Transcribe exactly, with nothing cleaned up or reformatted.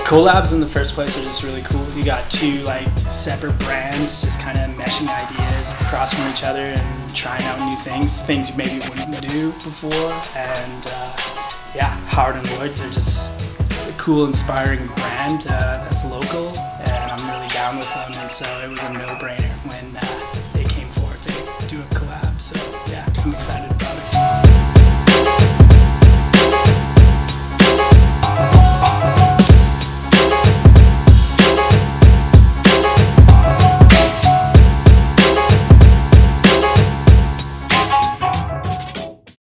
Collabs in the first place are just really cool. You got two like separate brands just kind of meshing ideas across from each other and trying out new things, things you maybe wouldn't do before. And uh, yeah, Howard and Lloyd, they're just a cool, inspiring brand uh, that's local, and I'm really down with them. And so it was a no-brainer when uh,